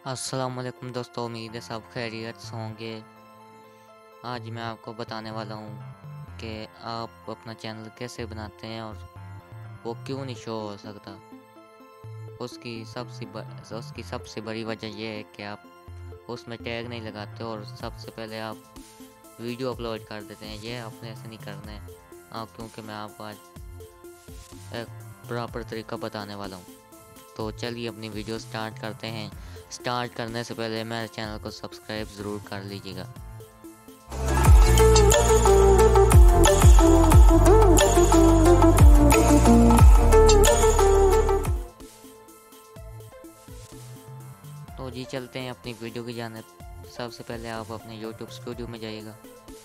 अस्सलामुअलैकुम दोस्तों, उम्मीद है सब खैरियत से होंगे। आज मैं आपको बताने वाला हूँ कि आप अपना चैनल कैसे बनाते हैं और वो क्यों नहीं शो हो सकता। उसकी सबसे बड़ी वजह यह है कि आप उसमें टैग नहीं लगाते और सबसे पहले आप वीडियो अपलोड कर देते हैं। ये आपने ऐसे नहीं करना है क्योंकि मैं आपको आज एक प्रॉपर तरीका बताने वाला हूँ। तो चलिए अपनी वीडियो स्टार्ट करते हैं। स्टार्ट करने से पहले मेरे चैनल को सब्सक्राइब ज़रूर कर लीजिएगा। तो जी चलते हैं अपनी वीडियो की जानिब। सबसे पहले आप अपने YouTube स्टूडियो में जाइएगा।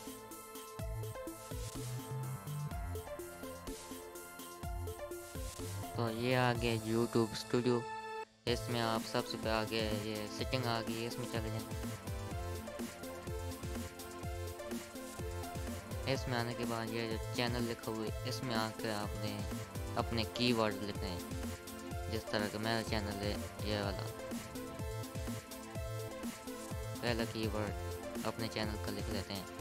तो ये आ गया YouTube स्टूडियो। इसमें आप सबसे पहले आगे ये सेटिंग आ गई है, इसमें चले जाएं। इसमें आने के बाद ये जो चैनल लिखा हुआ है इसमें आकर आपने अपने कीवर्ड लिखने हैं। जिस तरह का मेरा चैनल है ये वाला, पहला कीवर्ड अपने चैनल का लिख लेते हैं।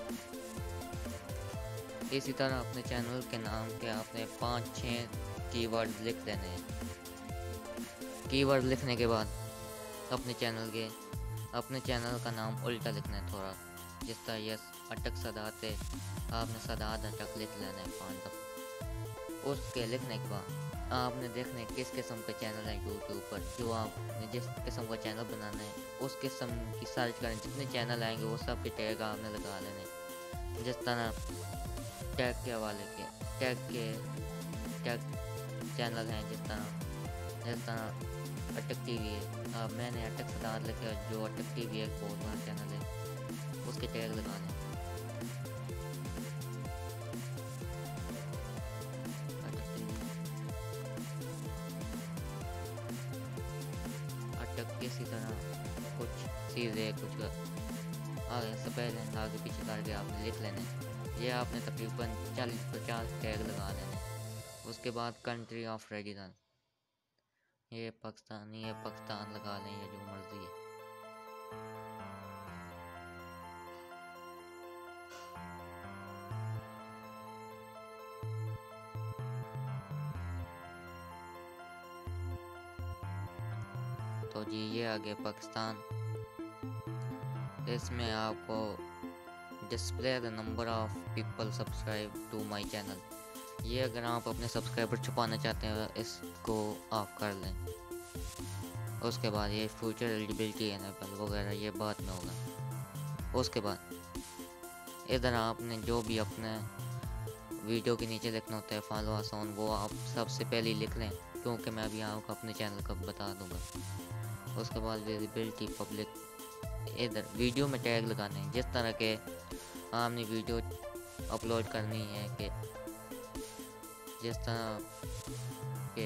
इसी तरह अपने चैनल के नाम के आपने 5-6 कीवर्ड लिख देने हैं। कीवर्ड लिखने के बाद अपने चैनल का नाम उल्टा लिखना है थोड़ा। जिस तरह ये अटक सदात है, आपने सदात अटक लिख लेना है 5 दफ़ा। उसके लिखने के बाद आपने देखना है किस किस्म का चैनल है यूट्यूब पर। जो आपने जिस किस्म का चैनल बनाना है उस किस्म की सर्च करें। जितने चैनल आएंगे वो सब के टैग आपने लगा लेने। जिस तरह टैग के हवाले के टैग चैनल हैं, जिस तरह अटक टीवी है। मैंने अटक सदात लिखा, जो अटक टीवी एक बहुत बड़ा चैनल है, उसके टैग लगा लें। अटक टीवी, अटक किसी तरह कुछ चीज़ें कुछ आगे से पहले आगे पीछे करके आपने लिख लेने। ये आपने तकरीबन 40-50 टैग लगा लेने। उसके बाद कंट्री ऑफ रेजिडेंस, ये पाकिस्तानी है, पाकिस्तान लगा लें या जो मर्जी है। तो जी ये आ गया पाकिस्तान। इसमें आपको display the number of people subscribe to my channel, ये अगर आप अपने सब्सक्राइबर छुपाना चाहते हैं इसको ऑफ कर लें। उसके बाद ये फ्यूचर एलिजिबिलिटी एनेबल वगैरह ये बाद में होगा। उसके बाद इधर आपने जो भी अपने वीडियो के नीचे लिखना होता है फॉलो अस ऑन, वो आप सबसे पहले ही लिख लें क्योंकि मैं अभी आपको अपने चैनल का बता दूंगा। उसके बाद विजिबिलिटी पब्लिक, इधर वीडियो में टैग लगाने हैं। जिस तरह के आपने वीडियो अपलोड करनी है कि जिस तरह के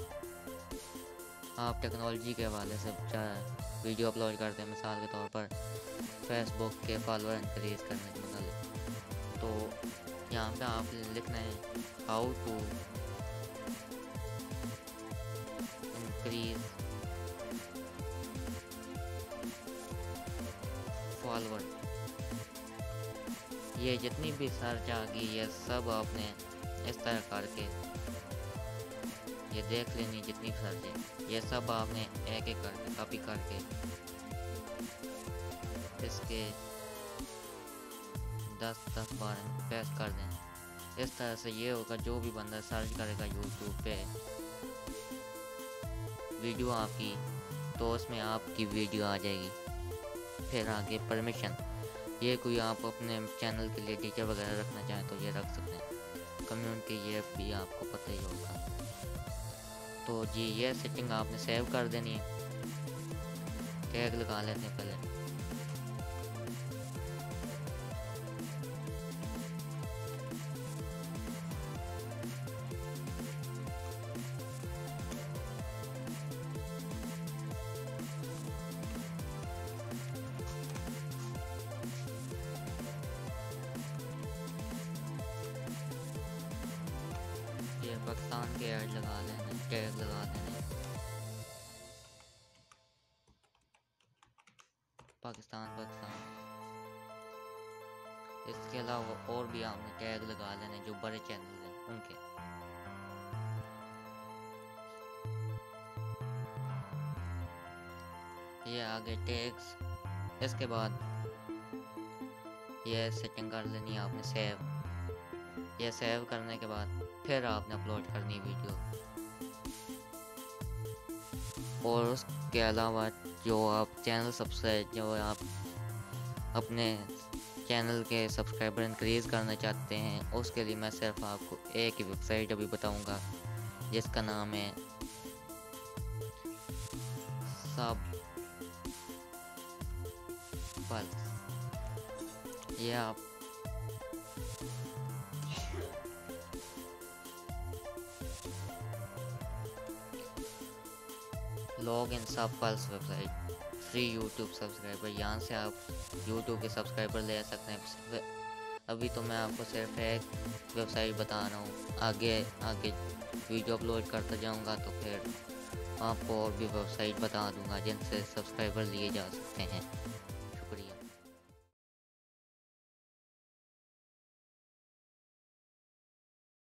आप टेक्नोलॉजी के हवाले से वीडियो अपलोड करते हैं, मिसाल के तौर पर फेसबुक के फॉलोअर इंक्रीज करने के मतलब, तो यहाँ पे आप लिखना है हाउ टू इंक्रीज फॉलोअर। ये जितनी भी सर्च आ गई ये सब आपने इस तरह करके ये देख लेनी। जितनी सर्च है ये सब आपने एक एक करके कॉपी करके इसके 10 बार पेस्ट कर दें। इस तरह से ये होगा, जो भी बंदा सर्च करेगा यूट्यूब पे वीडियो आपकी, तो उसमें आपकी वीडियो आ जाएगी। फिर आगे परमिशन, ये कोई आप अपने चैनल के लिए टीचर वगैरह रखना चाहें तो ये रख सकते हैं। कम्युनिटी ये भी आपको पता ही होगा। तो जी ये सेटिंग आपने सेव कर देनी है। टैग लगा लेते हैं पहले। ये पाकिस्तान के ऐड लगा लेने, टैग लगा देने। अलावा और भी आपने टैग लगा लेने जो बड़े चैनल हैं उनके। ये आगे टैग्स। इसके बाद ये सेटिंग कर लेनी है आपने सेव। ये सेव करने के बाद फिर आपने अपलोड करनी वीडियो। और उसके अलावा जो आप चैनल सब्सक्राइब जो आप अपने चैनल के सब्सक्राइबर इंक्रीज़ करना चाहते हैं, उसके लिए मैं सिर्फ आपको एक ही वेबसाइट अभी बताऊंगा जिसका नाम है सब पल्स। ये आप log in SubPals website free YouTube subscriber. यहाँ से आप यूट्यूब के सब्सक्राइबर ले सकते हैं। अभी तो मैं आपको सिर्फ एक वेबसाइट बता रहा हूँ, आगे आगे वीडियो अपलोड करता जाऊँगा तो फिर आपको और भी वेबसाइट बता दूँगा जिनसे सब्सक्राइबर लिए जा सकते हैं।